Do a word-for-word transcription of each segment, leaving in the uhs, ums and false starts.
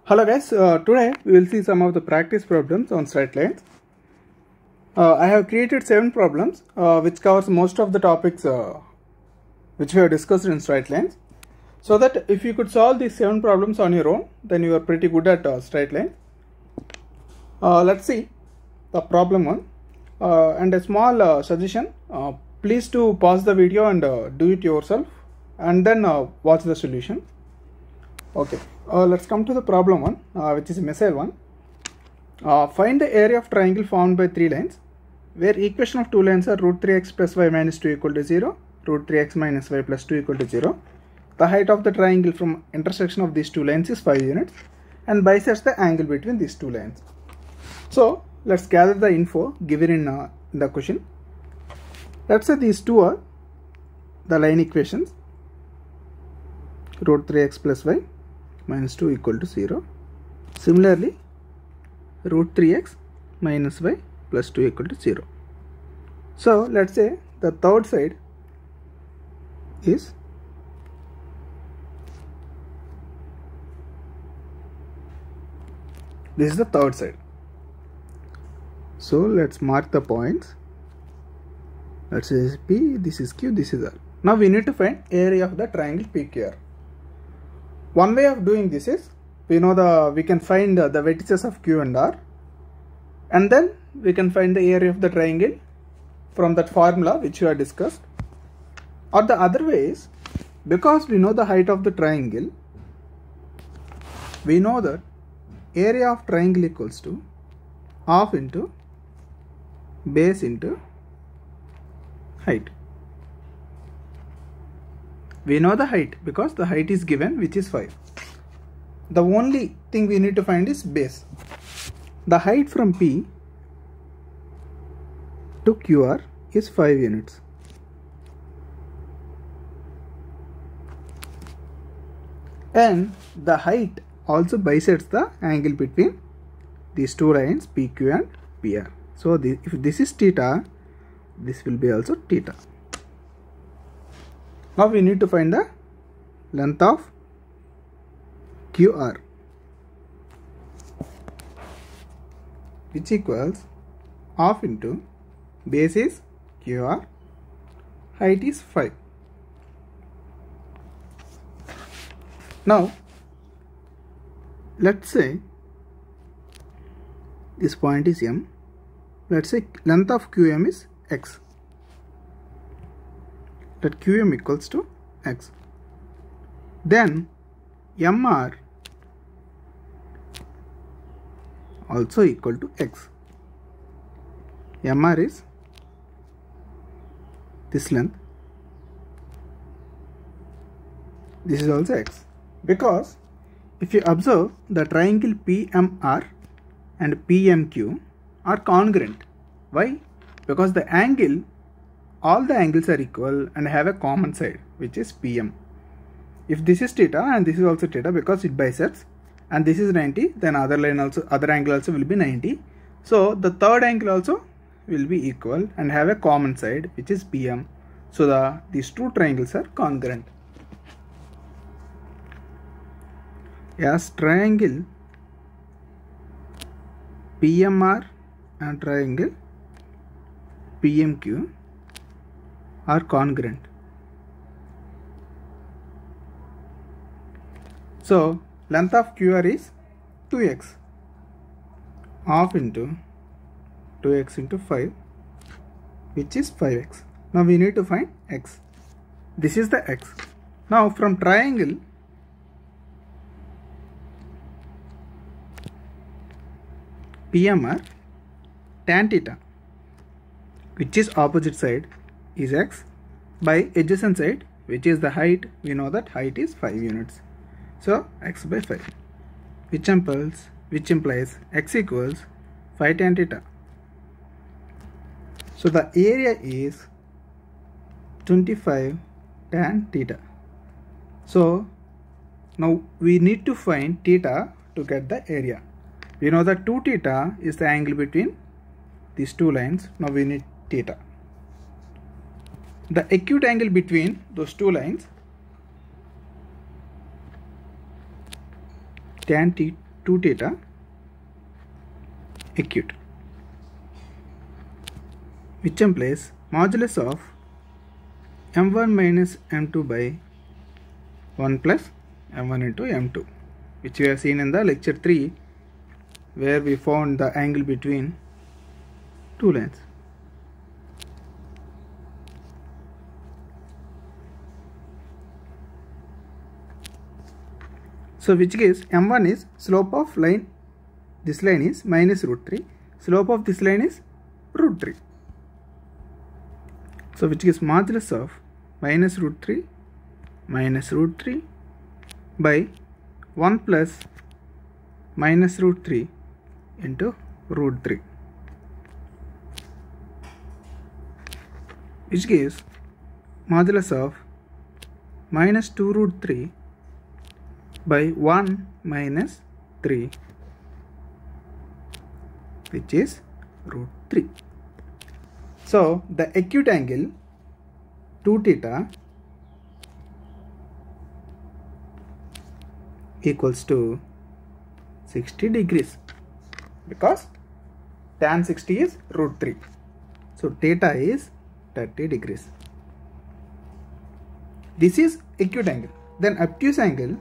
Hello guys, uh, today we will see some of the practice problems on straight lines. Uh, I have created seven problems uh, which covers most of the topics uh, which we have discussed in straight lines. So that if you could solve these seven problems on your own, then you are pretty good at uh, straight lines. Uh, let's see the problem one. Uh, and a small uh, suggestion, uh, please to pause the video and uh, do it yourself and then uh, watch the solution. Okay, uh, let's come to the problem one, uh, which is a missile one. Uh, find the area of triangle formed by three lines, where equation of two lines are root three x plus y minus two equal to zero, root three x minus y plus two equal to zero. The height of the triangle from intersection of these two lines is five units and bisects the angle between these two lines. So, let's gather the info given in, uh, in the question. Let's say these two are the line equations, root three x plus y minus two equal to zero. Similarly, root three x minus y plus two equal to zero. So let's say the third side is this is the third side. So let's mark the points. Let's say this is P, this is Q, this is R. Now we need to find area of the triangle P Q R. One way of doing this is, we know the we can find uh, the vertices of Q and R, and then we can find the area of the triangle from that formula which we have discussed. Or the other way is, because we know the height of the triangle, we know that area of triangle equals to half into base into height. We know the height because the height is given, which is five. The only thing we need to find is base. The height from P to Q R is five units. And the height also bisects the angle between these two lines P Q and P R. So this, if this is theta, this will be also theta. Now we need to find the length of Q R, which equals half into base is Q R, height is five. Now let's say this point is M. Let's say length of Q M is X. That Q M equals to X. Then M R also equal to X. M R is this length. This is also X. Because if you observe, the triangle P M R and P M Q are congruent. Why? Because the angle, all the angles are equal and have a common side, which is P M. If this is theta and this is also theta because it bisects, and this is ninety, then other line also, other angle also will be ninety. So the third angle also will be equal and have a common side, which is P M. So the these two triangles are congruent. As triangle P M R and triangle P M Q are congruent. So length of Q R is two x, half into two x into five, which is five x. Now we need to find x. This is the x. Now from triangle P M R, tan theta, which is opposite side, is x, by adjacent side, which is the height, we know that height is five units. So x by five, which implies, which implies x equals five tan theta. So the area is twenty-five tan theta. So now we need to find theta to get the area. We know that two theta is the angle between these two lines. Now we need theta. The acute angle between those two lines tan two theta acute, which implies modulus of m one minus m two by one plus m one into m two, which we have seen in the lecture three, where we found the angle between two lines. So which gives m one is slope of line, this line is minus root three, slope of this line is root three. So which gives modulus of minus root three minus root three by one plus minus root three into root three, which gives modulus of minus two root three by one minus three, which is root three. So the acute angle two theta equals to sixty degrees, because tan sixty is root three. So theta is thirty degrees. This is acute angle. Then obtuse angle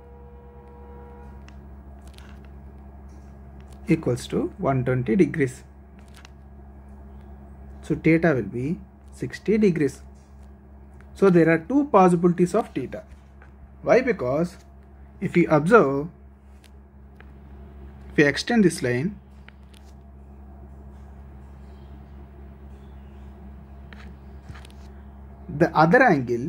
equals to one hundred twenty degrees. So theta will be sixty degrees. So there are two possibilities of theta. Why? Because if you observe, if we extend this line, the other angle,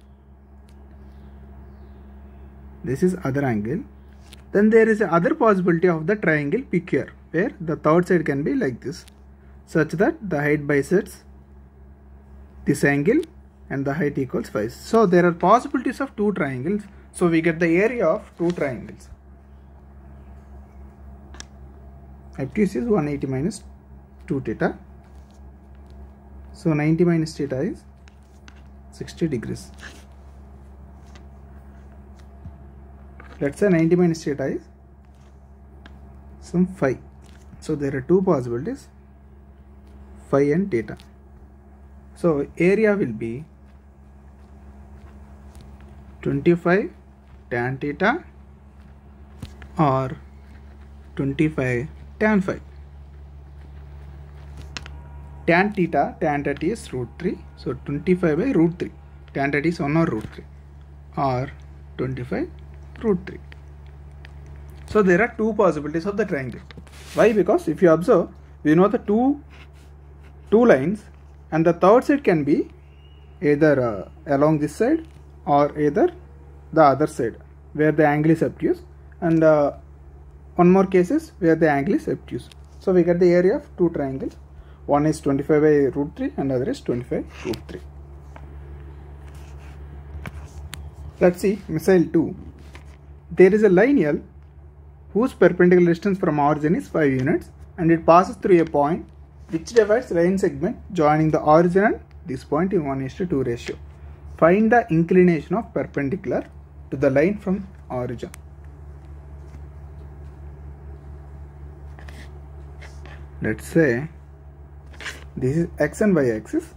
this is other angle, then there is a other possibility of the triangle P Q R, where the third side can be like this, such that the height bisects this angle and the height equals five. So there are possibilities of two triangles. So we get the area of two triangles. Obtuse is one hundred eighty minus two theta. So ninety minus theta is sixty degrees. Let's say ninety minus theta is some phi. So there are two possibilities, phi and theta. So area will be twenty-five tan theta or twenty-five tan phi. Tan theta, tan theta is root three. So twenty-five by root three. Tan theta is one or root three, or twenty-five root three. So there are two possibilities of the triangle. Why? Because if you observe, we know the two two lines, and the third side can be either uh, along this side or either the other side where the angle is obtuse, and uh, one more case is where the angle is obtuse. So we get the area of two triangles. One is twenty-five by root three and other is twenty-five root three. Let's see missile two. There is a line L whose perpendicular distance from origin is five units, and it passes through a point which divides line segment joining the origin and this point in one is to two ratio. Find the inclination of perpendicular to the line from origin. Let's say this is x and y axis,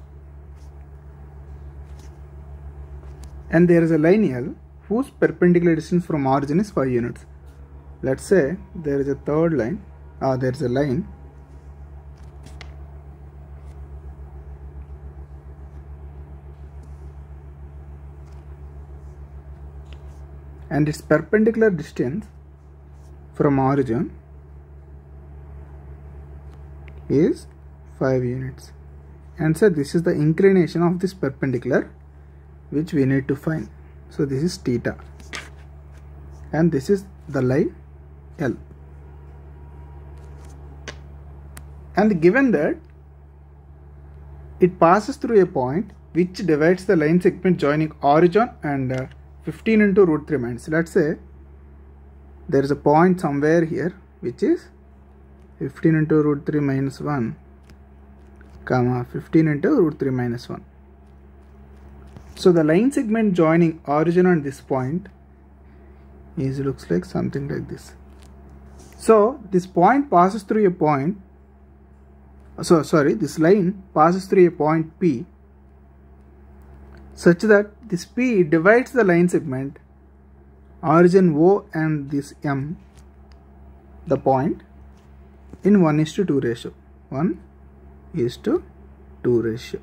and there is a line L whose perpendicular distance from origin is five units. Let's say there is a third line, or uh, there is a line and its perpendicular distance from origin is five units, and so this is the inclination of this perpendicular which we need to find. So this is theta, and this is the line L, and given that it passes through a point which divides the line segment joining origin and uh, fifteen into root three minus, let's say there is a point somewhere here which is fifteen into root three minus one comma fifteen into root three minus one. So the line segment joining origin and this point is looks like something like this. So this point passes through a point, so sorry, this line passes through a point P such that this P divides the line segment origin O and this M, the point, in one is to two ratio. one is to two ratio.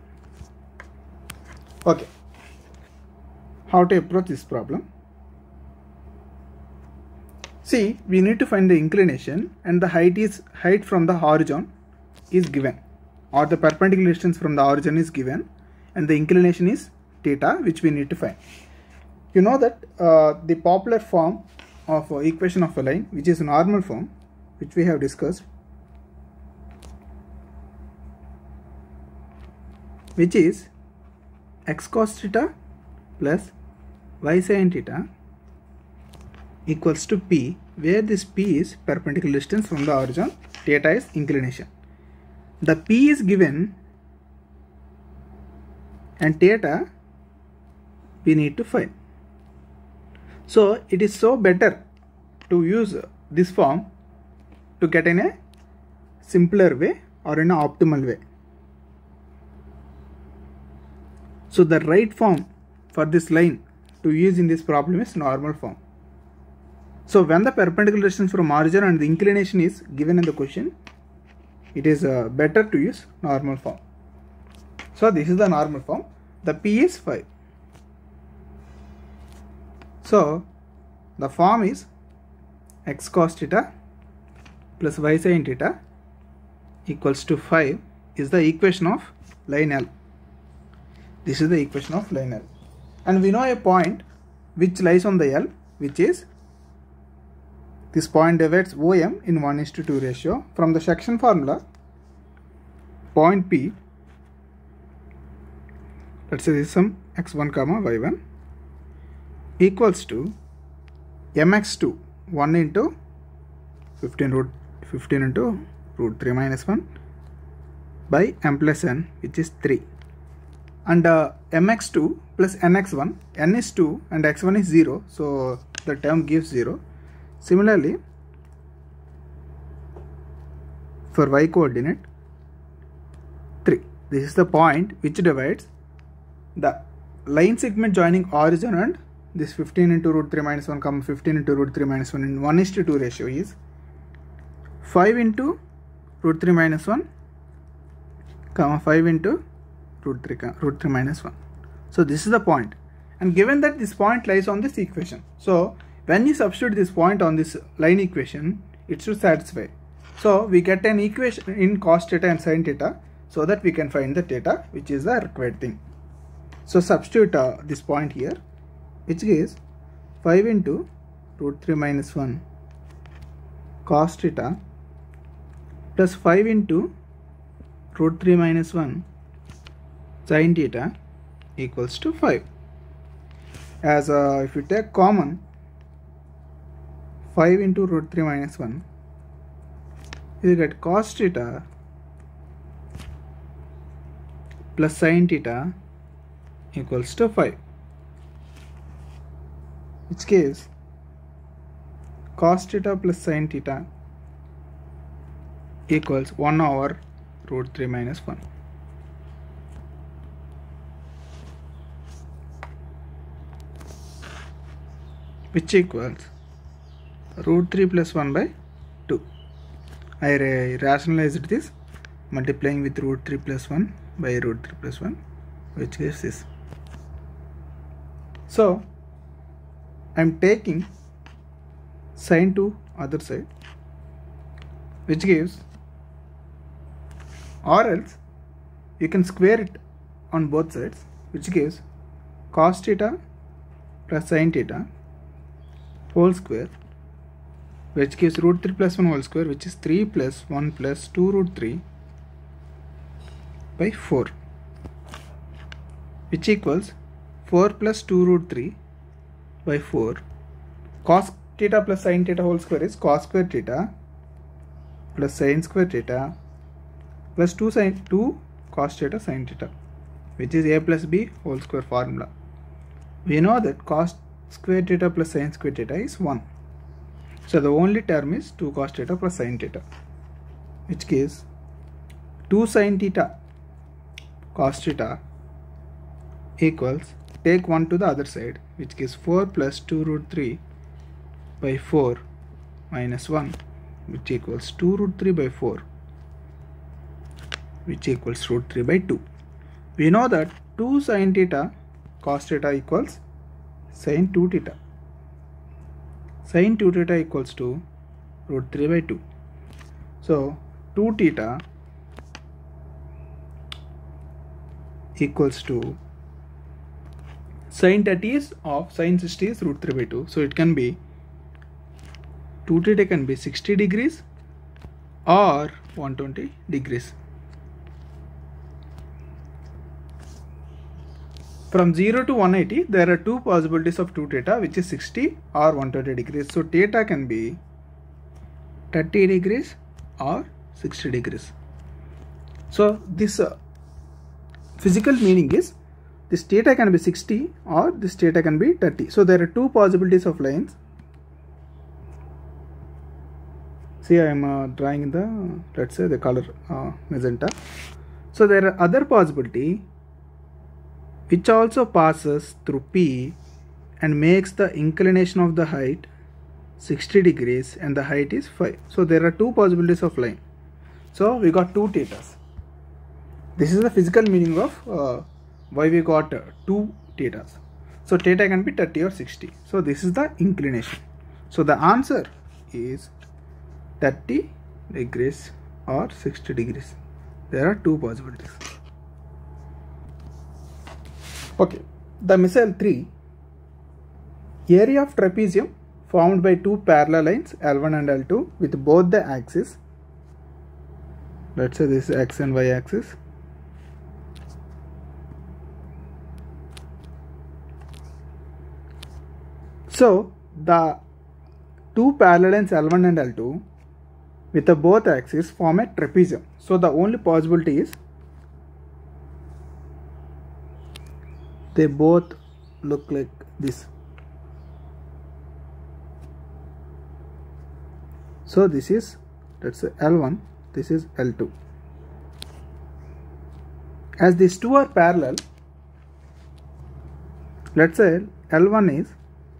Okay. How to approach this problem? See, we need to find the inclination, and the height is height from the horizon is given, or the perpendicular distance from the origin is given, and the inclination is theta, which we need to find. You know that uh, the popular form of uh, equation of a line, which is normal form, which we have discussed, which is x cos theta plus y sin theta equals to P, where this P is perpendicular distance from the origin, theta is inclination. The P is given and theta we need to find. So it is so better to use this form to get in a simpler way or in an optimal way. So the right form for this line to use in this problem is normal form. So when the perpendicular distance from origin and the inclination is given in the question, it is uh, better to use normal form. So this is the normal form. The P is five. So the form is x cos theta plus y sin theta equals to five is the equation of line L. This is the equation of line L. And we know a point which lies on the L, which is this point divides O M in one is to two ratio. From the section formula, point P, let's say this is some x one comma y one, equals to m x two, one into fifteen root fifteen into root three minus one by m plus n, which is three. And uh, m x two plus n x one, n is two and x one is zero, so the term gives zero. Similarly, for y coordinate three, this is the point which divides the line segment joining origin and this fifteen into root three minus one comma fifteen into root three minus one in one is to two ratio is five into root three minus one comma five into root three root three minus one. So this is the point, and given that this point lies on this equation, so when you substitute this point on this line equation, it should satisfy. So we get an equation in cos theta and sin theta, so that we can find the theta, which is the required thing. So substitute uh, this point here, which is five into root three minus one cos theta plus five into root three minus one sin theta equals to five. As uh, if you take common, five into root three minus one, you get cos theta plus sin theta equals to five, which gives cos theta plus sin theta equals one over root three minus one. Which equals root three plus one by two. I rationalized this multiplying with root three plus one by root three plus one, which gives this. So I am taking sine to other side, which gives, or else you can square it on both sides, which gives cos theta plus sin theta whole square, which gives root three plus one whole square, which is three plus one plus two root three by four, which equals four plus two root three by four. Cos theta plus sin theta whole square is cos square theta plus sin square theta plus two sin two cos theta sin theta, which is a plus b whole square formula. We know that cos square theta plus sin square theta is one. So the only term is two cos theta plus sin theta, which gives two sin theta cos theta equals, take one to the other side, which gives four plus two root three by four minus one, which equals two root three by four, which equals root three by two. We know that two sin theta cos theta equals sin two theta. Sin two theta equals to root three by two. So two theta equals to sin thirty is of sin sixty is root three by two. So it can be two theta can be sixty degrees or one hundred twenty degrees. From zero to one hundred eighty, there are two possibilities of two theta, which is sixty or one hundred twenty degrees. So theta can be thirty degrees or sixty degrees. So this uh, physical meaning is this theta can be sixty or this theta can be thirty. So there are two possibilities of lines. See, I am uh, drawing in the, let's say, the color uh, magenta. So there are other possibility which also passes through P and makes the inclination of the height sixty degrees and the height is five. So there are two possibilities of line. So we got two thetas. This is the physical meaning of uh, why we got uh, two thetas. So theta can be thirty or sixty. So this is the inclination. So the answer is thirty degrees or sixty degrees. There are two possibilities. Okay, the missile three, area of trapezium formed by two parallel lines L one and L two with both the axes. Let's say this is x and y axis. So the two parallel lines L one and L two with the both axes form a trapezium. So the only possibility is they both look like this. So this is, let's say, L one, this is L two. As these two are parallel, let's say L one is,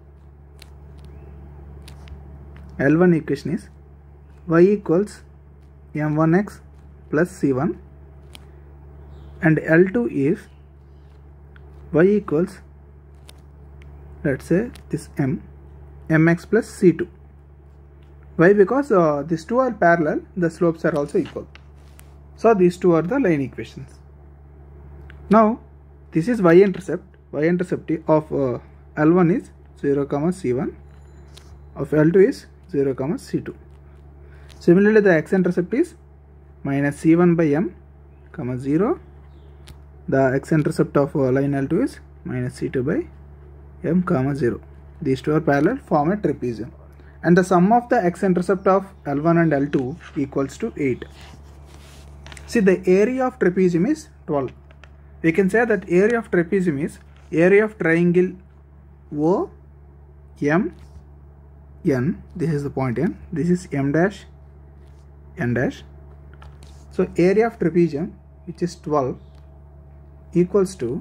L one equation is y equals m one x plus c one, and L two is y equals, let's say, this m, mx plus c two. Why? Because uh, these two are parallel, the slopes are also equal. So these two are the line equations. Now this is y-intercept. Y-intercept of uh, L one is zero comma c one, of L two is zero comma c two. Similarly, the x-intercept is minus c one by m comma zero. The x-intercept of uh, line L two is minus c two by m comma zero. These two are parallel, form a trapezium. And the sum of the x-intercept of L one and L two equals to eight. See, the area of trapezium is twelve. We can say that area of trapezium is area of triangle O M N. This is the point N. This is M dash N dash. So area of trapezium, which is twelve, equals to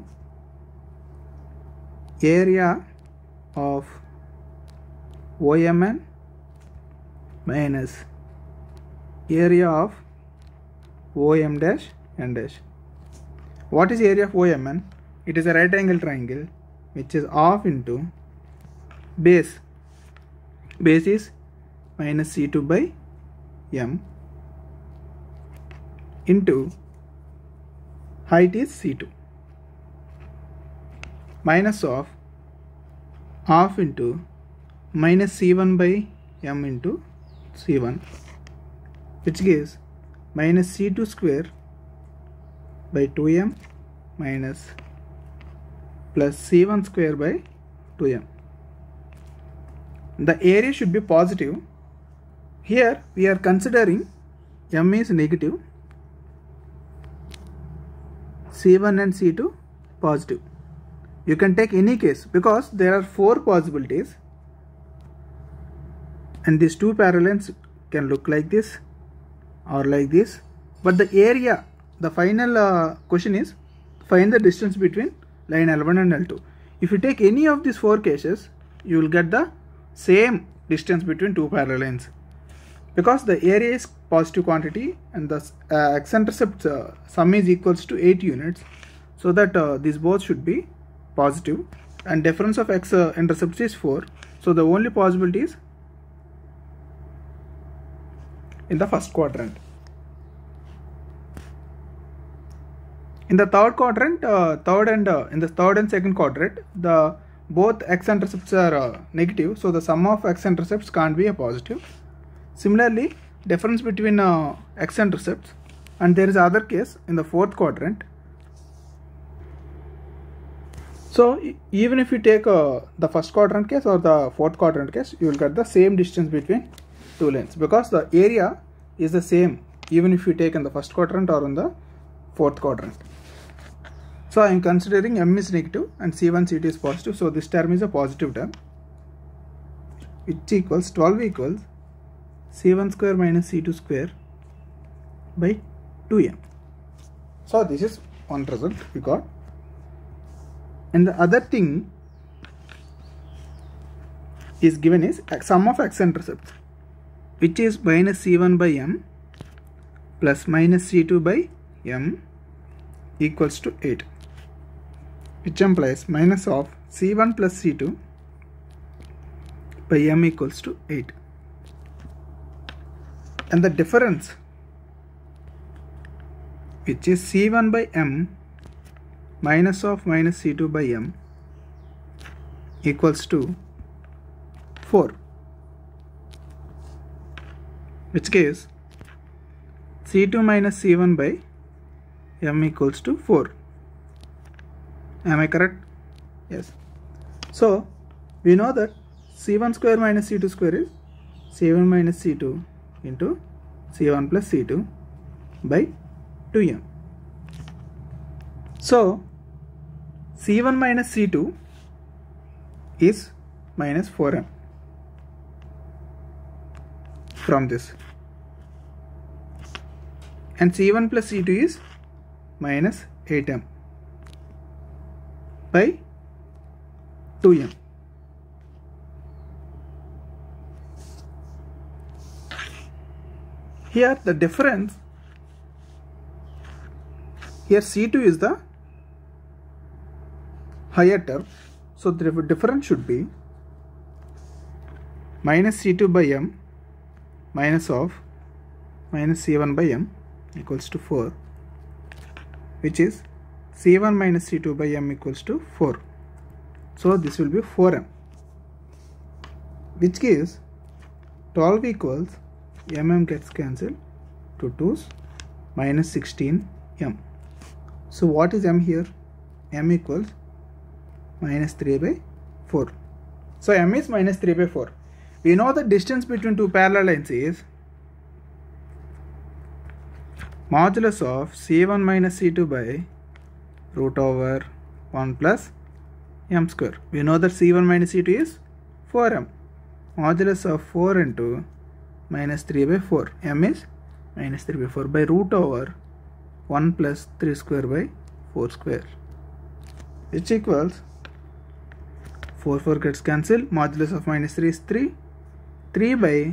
area of O M N minus area of O M dash N dash. What is area of O M N? It is a right angle triangle which is half into base. Base is minus c two by m into height is c two, minus of half into minus c one by m into c one, which gives minus c two square by two m minus plus c one square by two m. The area should be positive. Here we are considering m is negative, c one and c two positive. You can take any case because there are four possibilities and these two parallels can look like this or like this, but the area, the final uh, question is find the distance between line L one and L two. If you take any of these four cases, you will get the same distance between two parallel lines, because the area is positive quantity and the uh, x-intercept uh, sum is equals to eight units, so that uh, these both should be positive, and difference of x uh, intercepts is four, so the only possibility is in the first quadrant. In the third quadrant, uh, third and uh, in the third and second quadrant, the both x-intercepts are uh, negative, so the sum of x-intercepts can't be a positive. Similarly, difference between uh, x-intercepts, and there is other case in the fourth quadrant. So even if you take uh, the first quadrant case or the fourth quadrant case, you will get the same distance between two lines, because the area is the same even if you take in the first quadrant or in the fourth quadrant. So I am considering m is negative and c one c two is positive, so this term is a positive term, which equals twelve equals c one square minus c two square by two m. So this is one result we got. And the other thing is given is sum of x-intercepts, which is minus c one by m plus minus c two by m equals to eight, which implies minus of c one plus c two by m equals to eight. And the difference, which is c one by m minus of minus c two by m equals to four, which gives c two minus c one by m equals to four. Am I correct? Yes. So we know that c one square minus c two square is c one minus c two into c one plus c two by two m. So c one minus c two is minus four m from this, and c one plus c two is minus eight m by two m. Here the difference, here c two is the higher term, so the difference should be minus c two by m minus of minus c one by m equals to four, which is c one minus c two by m equals to four. So this will be four m, which gives twelve equals mm gets cancelled to twos minus sixteen m. So what is m here? M equals minus three by four. So m is minus three by four. We know the distance between two parallel lines is modulus of c one minus c two by root over one plus m square. We know that c one minus c two is four m. Modulus of four into minus three by four. M is minus three by four by root over one plus three square by four square, which equals four, four gets cancelled. Modulus of minus three is three. three by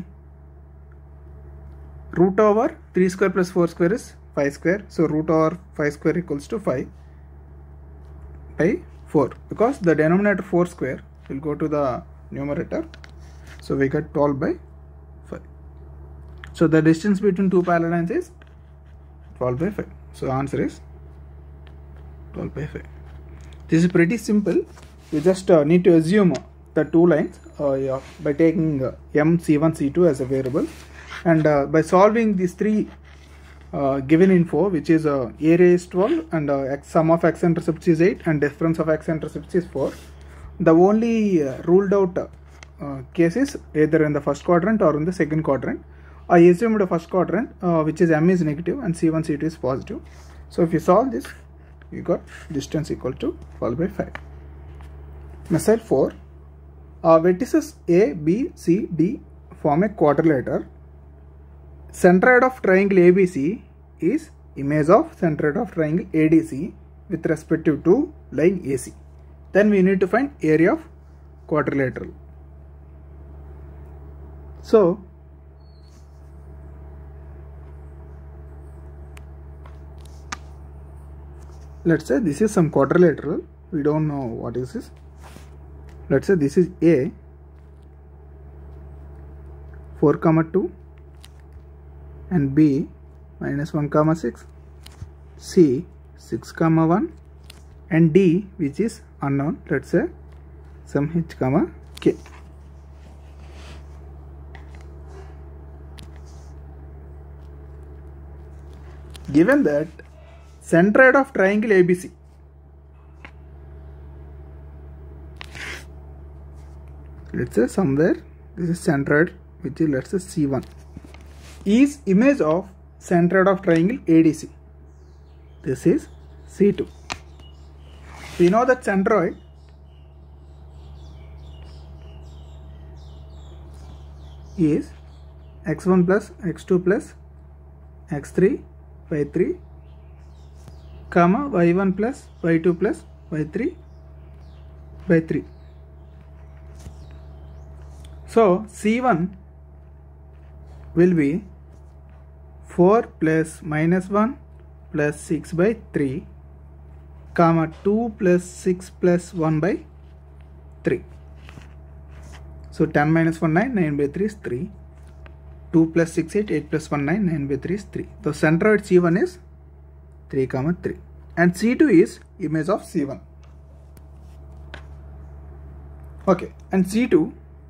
root over three square plus four square is five square. So root over five square equals to five by four, because the denominator four square will go to the numerator. So we get twelve by five. So the distance between two parallel lines is twelve by five. So answer is twelve by five. This is pretty simple. You just uh, need to assume the two lines uh, yeah, by taking uh, m c one c two as a variable, and uh, by solving these three uh, given info, which is uh, area is twelve and uh, x, sum of x intercepts is eight and difference of x intercepts is four. The only uh, ruled out uh, cases either in the first quadrant or in the second quadrant. I assumed the first quadrant, uh, which is m is negative and c one c two is positive. So if you solve this, you got distance equal to twelve by five. Missile four. Uh, vertices A, B, C, D form a quadrilateral. Centroid of triangle A B C is image of centroid of triangle A D C with respect to line A C. Then we need to find area of quadrilateral. So let's say this is some quadrilateral. We don't know what is this. Let's say this is A, four comma two, and B, minus one comma six, C, six comma one, and D, which is unknown. Let's say some H comma K. Given that centroid of triangle A B C let's say somewhere this is centroid, which is let's say C one, is image of centroid of triangle A D C. This is C two. We know that centroid is x one plus x two plus x three y three comma y one plus y two plus y three by three. So C one will be four plus minus one plus six by three comma two plus six plus one by three. So ten minus one nine, nine by three is three. two plus six eight, eight plus one nine, nine by three is three. The centroid C one is three comma three, and C two is image of C one. Okay, and C two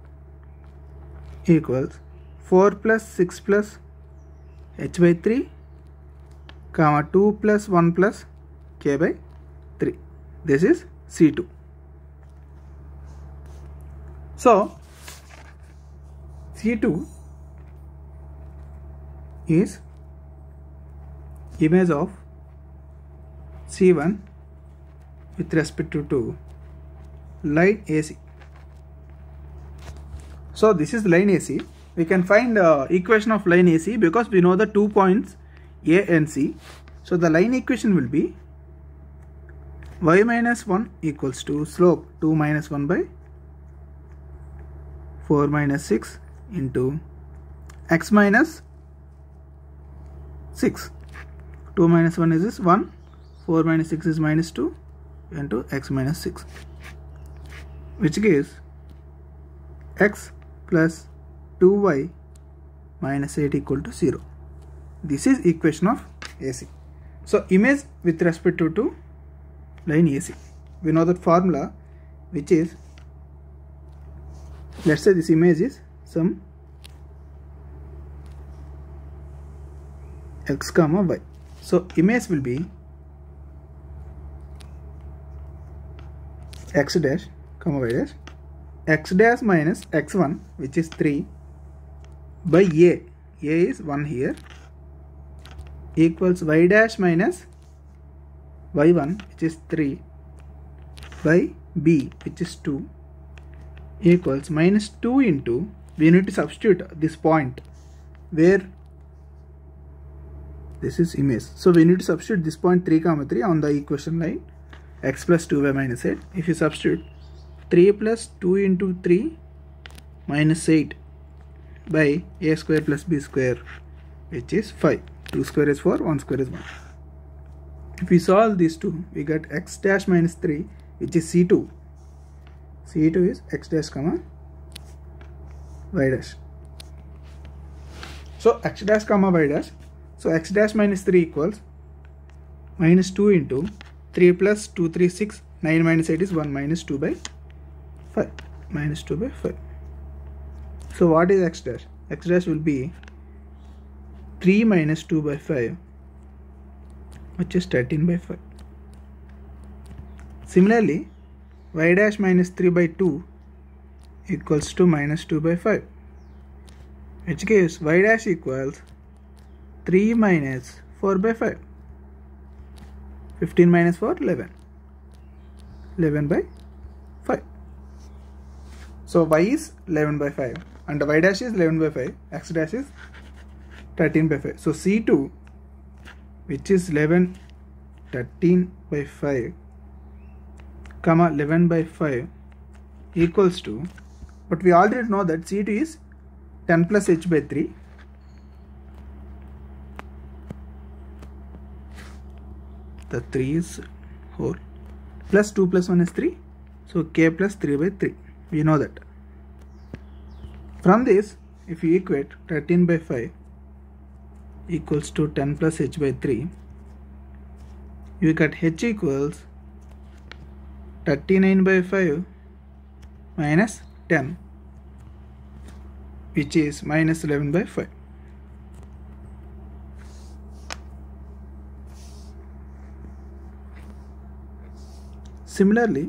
equals four plus six plus h by three comma two plus one plus k by three. This is C two. So C two is image of C one with respect to, to line A C. So this is line A C. We can find uh, equation of line A C because we know the two points A and C. So the line equation will be y minus one equals to slope two minus one by four minus six into x minus six. two minus one is this one, four minus six is minus two, into x minus six, which gives x plus two y minus eight equal to zero. This is equation of A C. So image with respect to, to line A C. We know that formula, which is, let's say this image is some x comma y. So image will be x dash comma y dash, x dash minus x one, which is three, by a, a is one here, equals y dash minus y one, which is three, by b, which is two, equals minus two into, we need to substitute this point where this is image. So we need to substitute this point three comma three on the equation line, x plus two y minus eight. If you substitute three plus two into three minus eight by a square plus b square, which is five. two square is four, one square is one. If we solve these two, we get x dash minus three, which is C two. C two is x dash comma y dash. So x dash comma y dash. So x dash minus three equals minus two into three plus two, three, six, nine minus eight is one, minus two by five, minus two by five. So what is x dash? X dash will be three minus two by five, which is thirteen by five. Similarly, y dash minus three by two equals to minus two by five, which gives y dash equals three minus four by five. fifteen minus four, eleven. eleven by five. So y is eleven by five. and y dash is eleven by five, x dash is thirteen by five. So C two, which is eleven, thirteen by five, comma eleven by five equals to, but we already know that C two is ten plus h by three. The three is whole, plus two plus one is three, so k plus three by three. We know that. From this, if you equate thirteen by five equals to ten plus h by three, you get h equals thirty-nine by five minus ten, which is minus eleven by five. Similarly,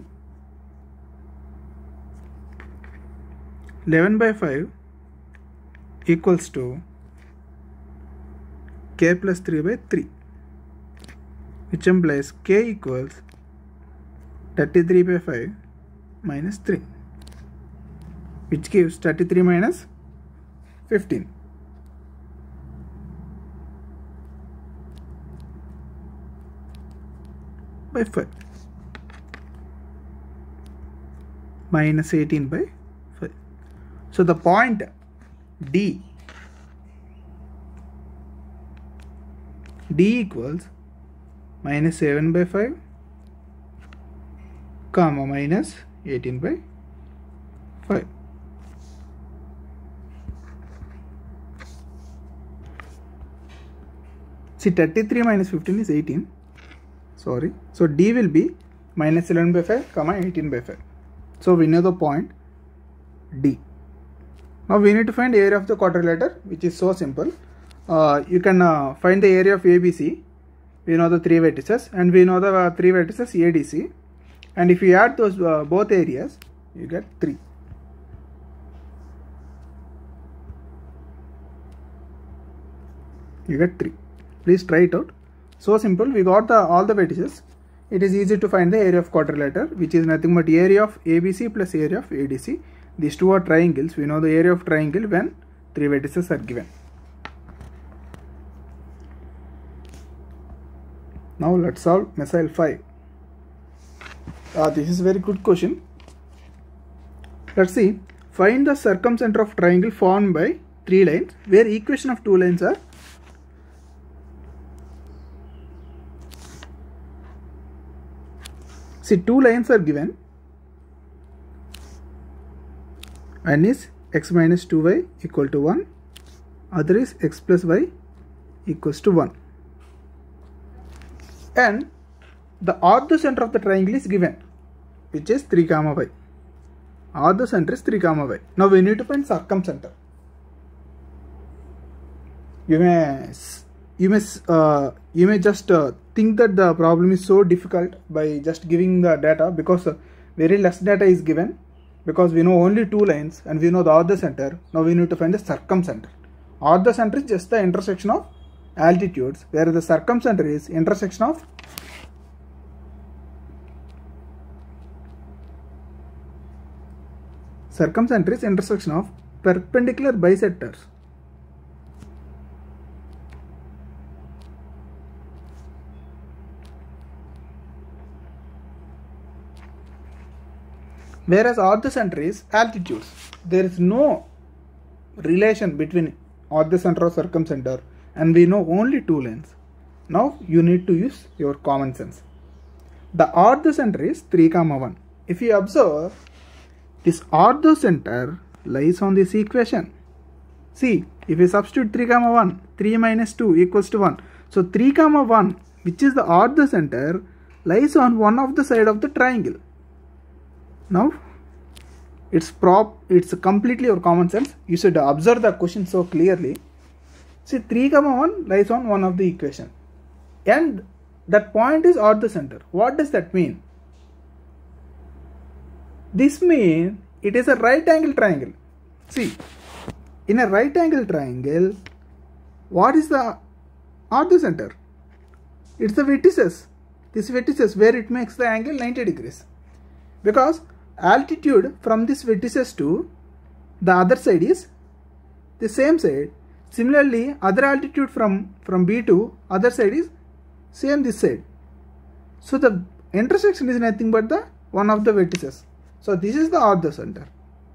eleven by five equals to k plus three by three, which implies k equals thirty-three by five minus three, which gives thirty-three minus fifteen. By five, minus eighteen by five. So the point D, D equals minus seven by five, comma minus eighteen by five. See, thirty-three minus fifteen is eighteen. Sorry. So D will be minus eleven by five, comma eighteen by five. So we know the point D. Now we need to find the area of the quadrilateral, which is so simple. Uh, you can uh, find the area of A B C. We know the three vertices, and we know the uh, three vertices A D C. And if you add those uh, both areas, you get three. You get three. Please try it out. So simple. We got the all the vertices. It is easy to find the area of quadrilateral, which is nothing but area of A B C plus area of A D C. These two are triangles. We know the area of triangle when three vertices are given. Now let's solve missile five. Uh, this is a very good question. Let's see. Find the circumcenter of triangle formed by three lines, where equation of two lines are see two lines are given. One is x minus two y equal to one, other is x plus y equals to one, and the orthocenter of the triangle is given, which is three comma y. Orthocenter is three comma y. Now we need to find circumcenter. You may you may uh, you may just uh, think that the problem is so difficult by just giving the data, because uh, very less data is given, because we know only two lines and we know the orthocenter. Now we need to find the circumcenter. Orthocenter is just the intersection of altitudes, where the circumcenter is intersection of circumcenter is intersection of perpendicular bisectors. Whereas orthocenter is altitudes. There is no relation between orthocenter or circumcenter, and we know only two lines. Now you need to use your common sense. The orthocenter is three comma one. If you observe, this orthocenter lies on this equation. See, if you substitute three comma one, three minus two equals to one. So three comma one, which is the orthocenter, lies on one of the side of the triangle. Now it's prop it's completely your common sense. You should observe the question so clearly. See, three comma one lies on one of the equation, and that point is orthocenter. What does that mean? This means it is a right angle triangle. See, in a right angle triangle, what is the orthocenter? It's the vertices. This vertices where it makes the angle ninety degrees. Because altitude from this vertices to the other side is the same side. Similarly, other altitude from, from B to other side is same this side. So the intersection is nothing but the one of the vertices. So this is the ortho center.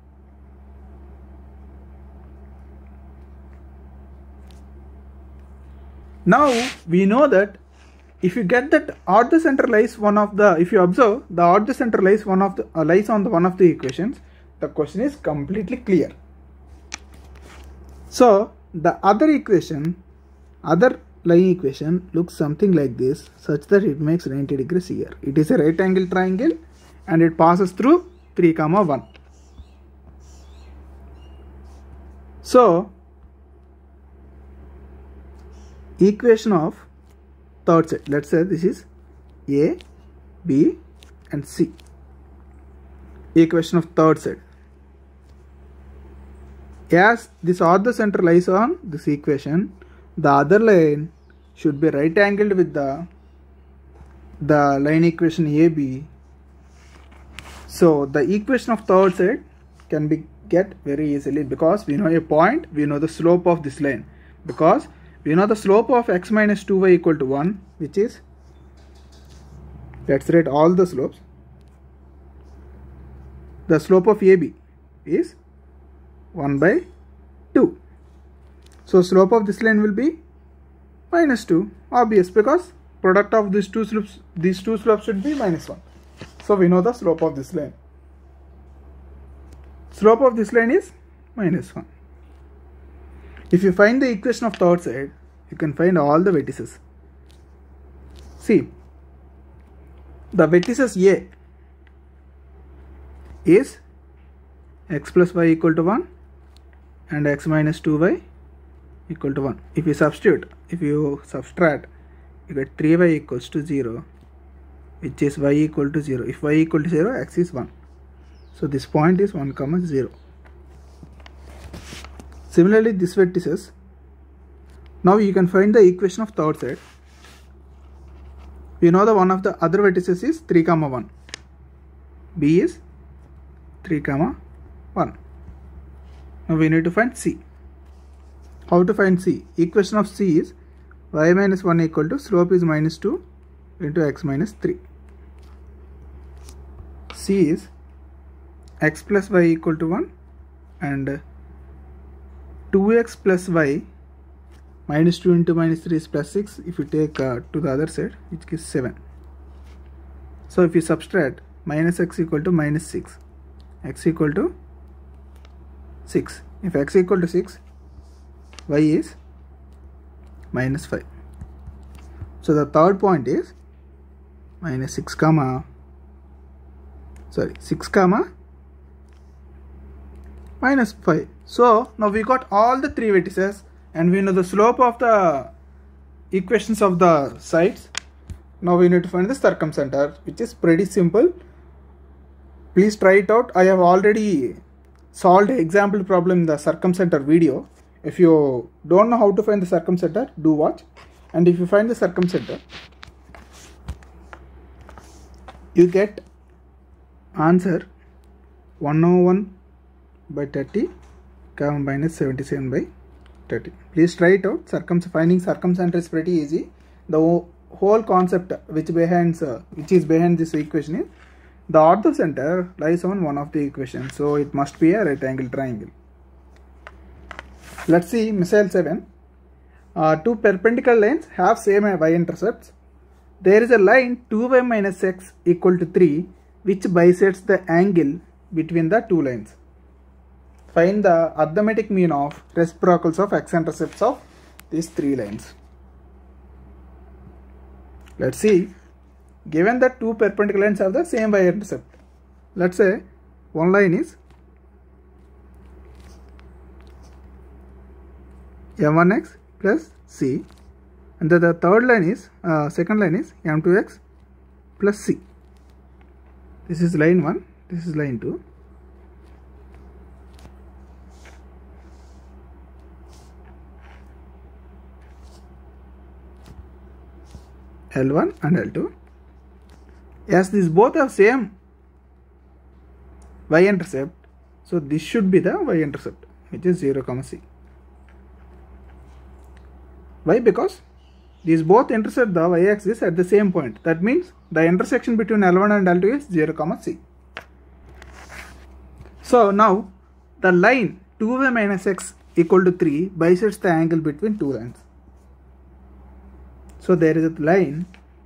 Now we know that if you get that ortho center lies one of the, if you observe the ortho center lies one of the uh, lies on the one of the equations, the question is completely clear. So the other equation, other line equation looks something like this, such that it makes ninety degrees here. It is a right angle triangle and it passes through three comma one. So equation of third set, let's say this is A, B and C. Equation of third set. As this ortho center lies on this equation, the other line should be right angled with the, the line equation A B. So the equation of third set can be get very easily, because we know a point, we know the slope of this line, because we know the slope of x minus two y equal to one, which is, let's write all the slopes. The slope of A B is one by two. So slope of this line will be minus two, obvious, because product of these two slopes, these two slopes should be minus one. So we know the slope of this line. Slope of this line is minus one. If you find the equation of third side, you can find all the vertices. See, the vertices A is x plus y equal to one and x minus two y equal to one. If you substitute, if you subtract, you get three y equals to zero, which is y equal to zero. If y equal to zero, x is one. So this point is one comma zero. Similarly, this vertices. Now you can find the equation of third side. We know the one of the other vertices is three comma one. B is three comma one. Now we need to find C. How to find C? Equation of C is y minus one equal to slope is minus two into x minus three. C is x plus y equal to one and two x plus y minus two into minus three is plus six. If you take uh, to the other side, which gives seven. So if you subtract, minus x equal to minus six, x equal to six. If x equal to six, y is minus five. So the third point is minus six comma, sorry, six comma minus five. So now we got all the three vertices and we know the slope of the equations of the sides. Now we need to find the circumcenter, which is pretty simple. Please try it out. I have already solved an example problem in the circumcenter video. If you don't know how to find the circumcenter, do watch. And if you find the circumcenter, you get answer one oh one by thirty comma minus seventy-seven by thirty. Please try it out. Circum finding circumcenter is pretty easy. The whole concept which behind uh, which is behind this equation is the orthocenter lies on one of the equations, so it must be a right angle triangle. Let's see missile seven. Uh, two perpendicular lines have same y-intercepts. There is a line two y minus x equal to three which bisects the angle between the two lines. Find the arithmetic mean of reciprocals of x-intercepts of these three lines. Let's see. Given that two perpendicular lines have the same y-intercept, let's say one line is m one x plus c, and the, the third line is uh, second line is m two x plus c. This is line one, this is line two. L one and L two. As these both have same y-intercept, So this should be the y-intercept, which is zero comma c. Why? Because these both intersect the y-axis at the same point. That means the intersection between L one and L two is zero comma c. So now the line two y minus x equal to three bisects the angle between two lines. So there is a line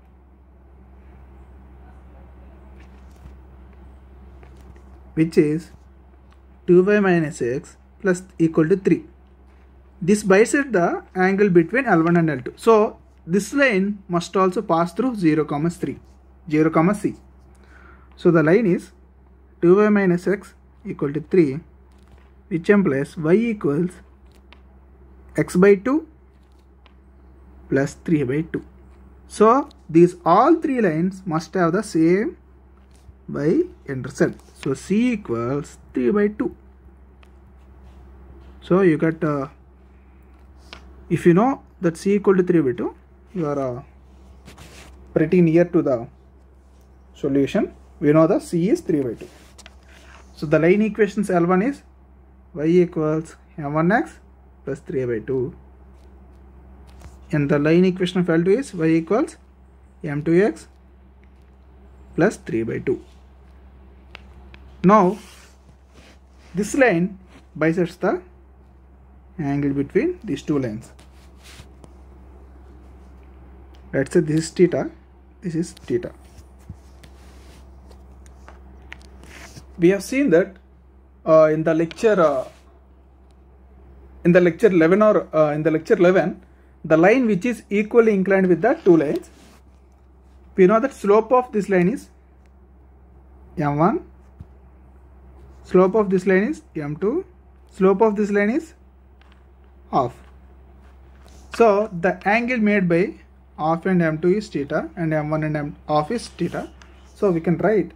which is two y minus x plus equal to three. This bisects the angle between L one and L two. So this line must also pass through zero comma three, zero comma c. So the line is two y minus x equal to three, which implies y equals x by two plus three by two. So these all three lines must have the same y-intercept. So c equals three by two. So you get, uh, if you know that c equal to three by two, you are uh, pretty near to the solution. We know the c is three by two. So the line equations L one is y equals m one x plus three by two. And the line equation of L two is y equals m two x plus three by two. Now this line bisects the angle between these two lines. Let's say this is theta, this is theta. We have seen that uh, in the lecture uh, in the lecture eleven or uh, in the lecture eleven, the line which is equally inclined with the two lines, we know that slope of this line is m one, slope of this line is m two, slope of this line is half. So the angle made by half and m two is theta and m one and m half is theta. So we can write,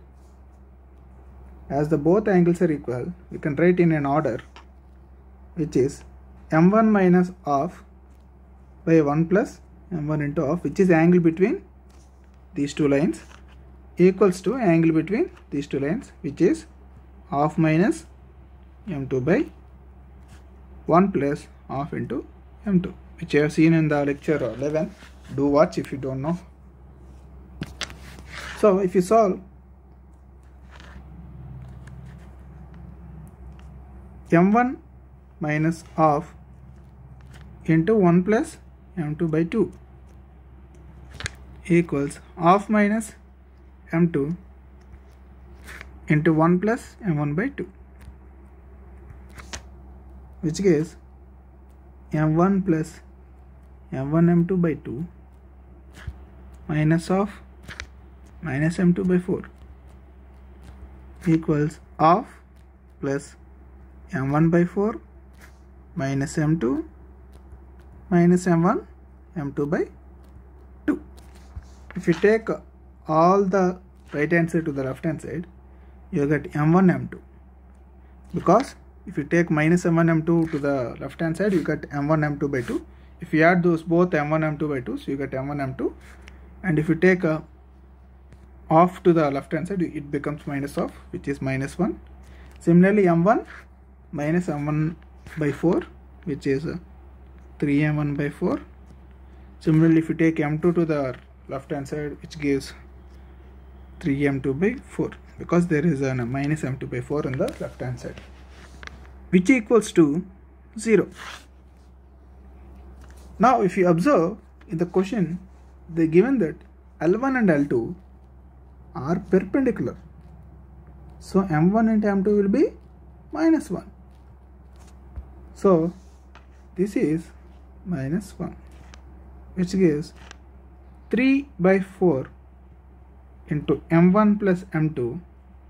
as the both angles are equal, we can write in an order which is m one minus half by one plus m one into half, which is angle between these two lines, equals to angle between these two lines, which is half minus m two by one plus half into m two, which I have seen in the lecture eleven. Do watch if you don't know. So if you solve, m one minus half into one plus m two by two equals half minus m two into one plus m one by two, which gives m one plus m one m two by two minus half minus m two by four equals half plus m one by four minus m two minus m one m two by two. If you take all the right hand side to the left hand side, you get m one m two, because if you take minus m one m two to the left hand side, you get m one m two by two. If you add those both m one m two by two, so you get m one m two, and if you take a off to the left hand side, it becomes minus off, which is minus one. Similarly, m one minus m one by four, which is three m one by four. Similarly, if you take m two to the left hand side, which gives three m two by four, because there is a minus m two by four on the left hand side, which equals to zero. Now if you observe in the question, they given that L one and L two are perpendicular, so m one and m two will be minus one. So this is minus one, which gives three by four into m one plus m two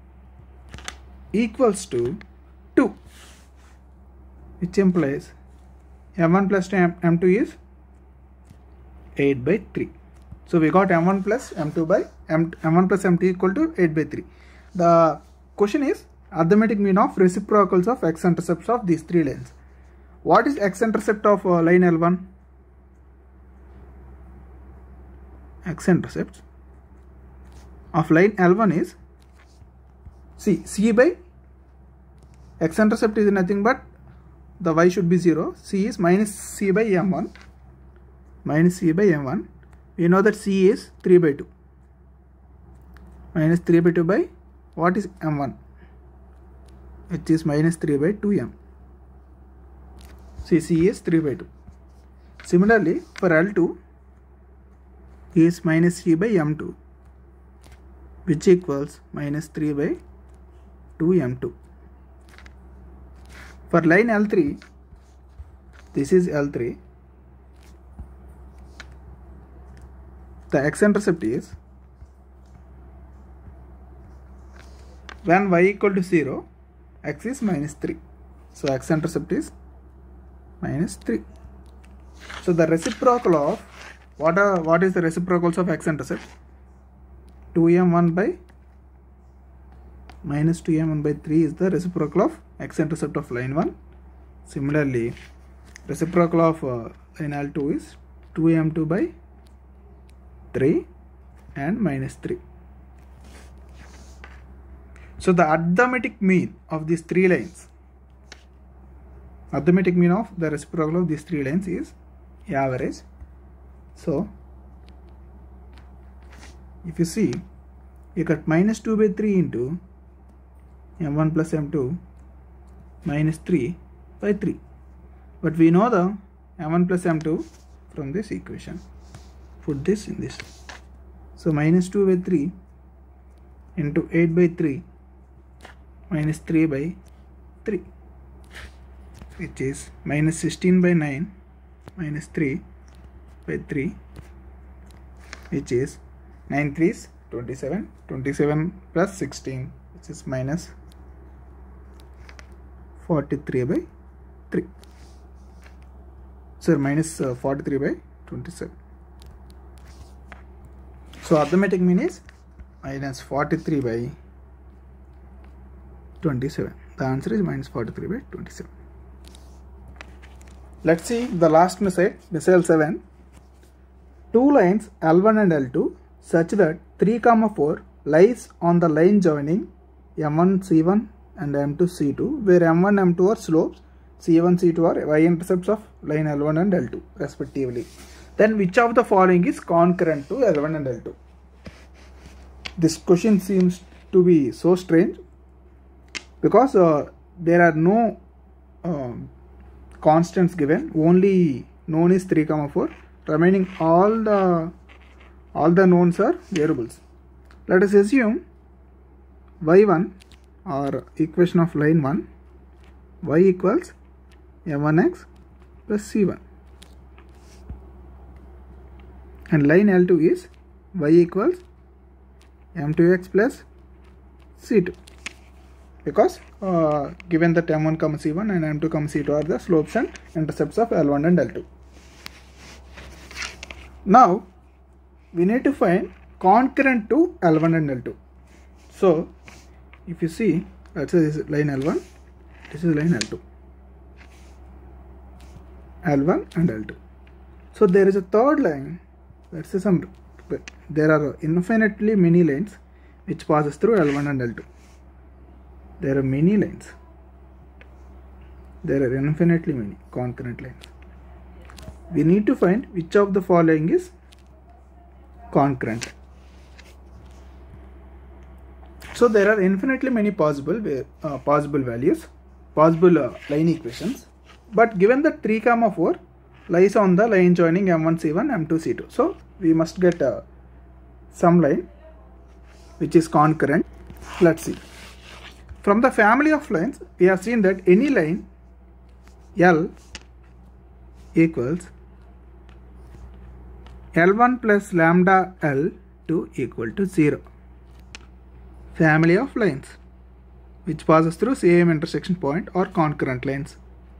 equals to two, which implies m one plus m two is eight by three. So we got m one plus m two by m, m1 plus m two equal to eight by three. The question is arithmetic mean of reciprocals of x-intercepts of these three lines. What is x-intercept of uh, line L one? X-intercepts of line L one is, see, c by x-intercept is nothing but the y should be zero. C is minus c by m one. Minus c by m one. We know that c is three by two. Minus three by two by what is m one? Which is minus three by two m. See, c is three by two. Similarly, for L two is minus c by m two, which equals minus three by two m two. For line L three, this is L three, the x-intercept is when y equal to zero, x is minus three. So x-intercept is minus three. So the reciprocal of, what are what is the reciprocals of x-intercept? two m one by minus two m one by three is the reciprocal of x-intercept of line one. Similarly, reciprocal of uh, line L two is two m two by three and minus three. So the arithmetic mean of these three lines, arithmetic mean of the reciprocal of these three lines is average. So if you see, you got minus two by three into m one plus m two minus three by three. But we know the m one plus m two from this equation. Put this in this. So minus two by three into eight by three minus three by three, which is minus sixteen by nine minus three by three, which is nine threes twenty-seven, twenty-seven plus sixteen, which is minus forty-three by three. So minus uh, forty-three by twenty-seven. So arithmetic mean is minus forty-three by twenty-seven. The answer is minus forty-three by twenty-seven. Let's see the last missile, missile seven. Two lines L one and L two such that three comma four lies on the line joining m one c one and m two c two, where m one m two are slopes, c one c two are y-intercepts of line L one and L two respectively. Then which of the following is concurrent to L one and L two? This question seems to be so strange because uh, there are no uh, constants given, only known is three comma four, remaining all the all the knowns are variables. Let us assume y one, or equation of line one, y equals m one x plus c one, and line L two is y equals m two x plus c two, because uh, given that m one comma c one and m two comma c two are the slopes and intercepts of L one and L two. Now we need to find concurrent to L one and L two. So if you see, let's say this is line L one, this is line L two, L one and L two. So there is a third line. Let's say some, there are infinitely many lines which passes through L one and L two. There are many lines. There are infinitely many concurrent lines. We need to find which of the following is concurrent. So there are infinitely many possible uh, possible values, possible uh, line equations. But given that three comma four lies on the line joining m one c one, m two c two. So we must get uh, some line which is concurrent. Let's see. From the family of lines, we have seen that any line L equals L one plus lambda L two equal to zero. Family of lines which passes through same intersection point or concurrent lines.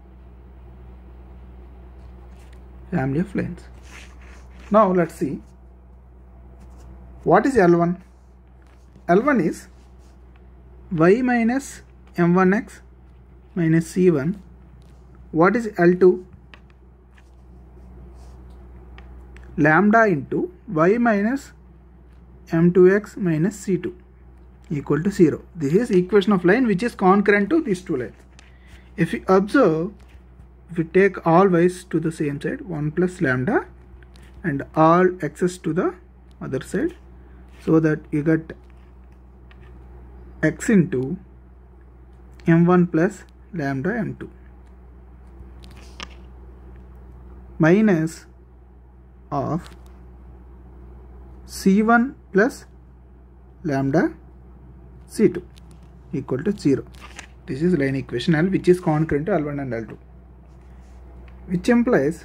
Family of lines. Now let's see what is L one. L one is y minus m one x minus c one. What is L two? Lambda into y minus m two x minus c two equal to zero. This is equation of line which is concurrent to these two lines. if we observe, if we take all y's to the same side, one plus lambda, and all x's to the other side, so that you get x into m one plus lambda m two minus of c one plus lambda c two equal to zero. This is line equation L, which is concurrent to L one and L two, which implies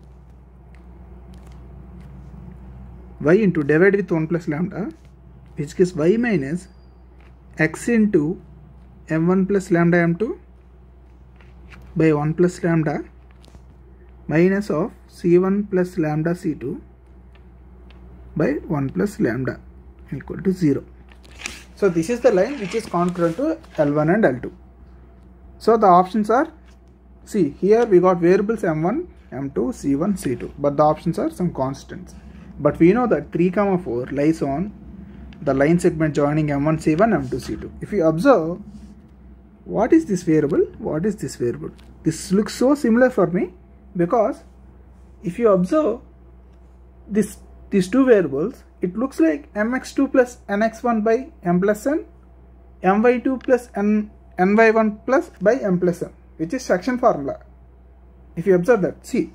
y into divide with one plus lambda, which gives y minus x into m one plus lambda m two by one plus lambda minus of c one plus lambda c two by one plus lambda equal to zero. So this is the line which is concurrent to L one and L two. So the options are, see here we got variables m one, m two, c one, c two, but the options are some constants. But we know that three comma four lies on the line segment joining m one, c one, m two, c two. If you observe, what is this variable? What is this variable? This looks so similar for me, because if you observe this these two variables, it looks like m x two plus n x one by m plus n, m y two plus n, n y one plus by m plus n, which is section formula. If you observe that, see.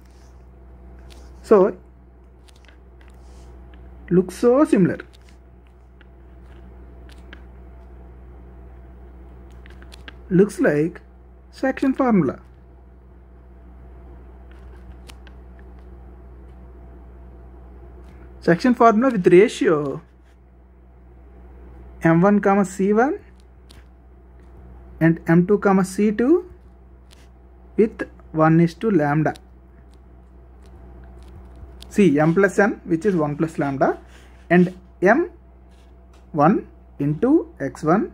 So, looks so similar. Looks like section formula. Section formula with ratio m one comma c one and m two comma c two with one is to lambda. See, m plus n, which is one plus lambda, and m one into x one,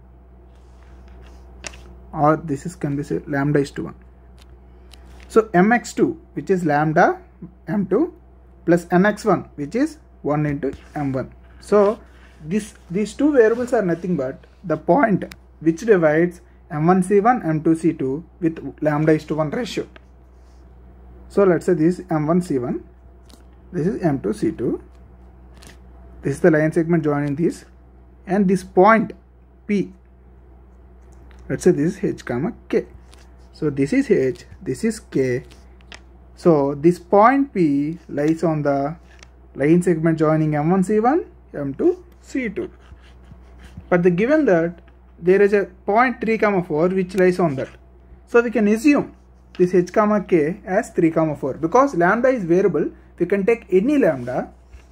or this is can be said lambda is to one. So m x two, which is lambda m two, plus n x one, which is one into m one. So this these two variables are nothing but the point which divides m one c one, m two c two with lambda is to one ratio. So let's say this is m one c one, this is m two c two, this is the line segment joining these, and this point P, let's say this is h comma k. So this is h, this is k. So this point P lies on the line segment joining m one c one, m two c two. But the given that there is a point three comma four which lies on that. So we can assume this h comma k as three comma four, because lambda is variable, we can take any lambda.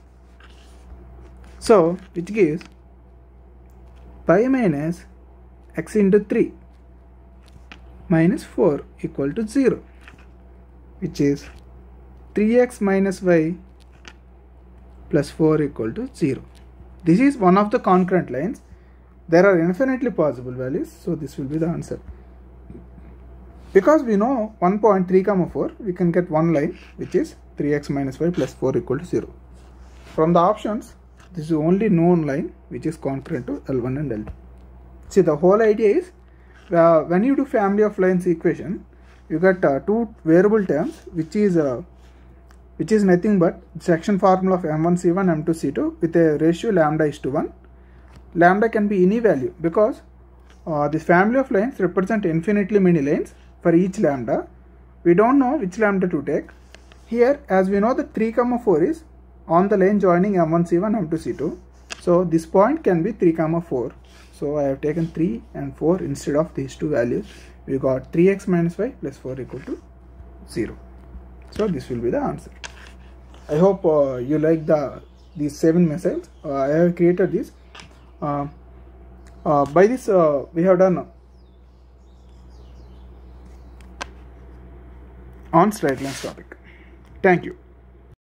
So which gives pi minus x into three minus four equal to zero, which is three x minus y plus four equal to zero. This is one of the concurrent lines. There are infinitely possible values, so this will be the answer. Because we know one point three comma four, we can get one line which is three x minus y plus four equal to zero. From the options, this is the only known line which is concurrent to L one and L two. See, the whole idea is uh, when you do family of lines equation, you get uh, two variable terms which is uh, which is nothing but section formula of m one c one, m two c two with a ratio lambda is to one. Lambda can be any value, because uh, this family of lines represent infinitely many lines. For each lambda, we don't know which lambda to take. Here, as we know, the three comma four is on the line joining m one c one, m two c two. So this point can be three comma four. So I have taken three and four instead of these two values. We got three x minus y plus four equal to zero. So this will be the answer. I hope uh, you like the these seven missiles. Uh, I have created this. Uh, uh, by this uh, we have done on straight lines topic. Thank you.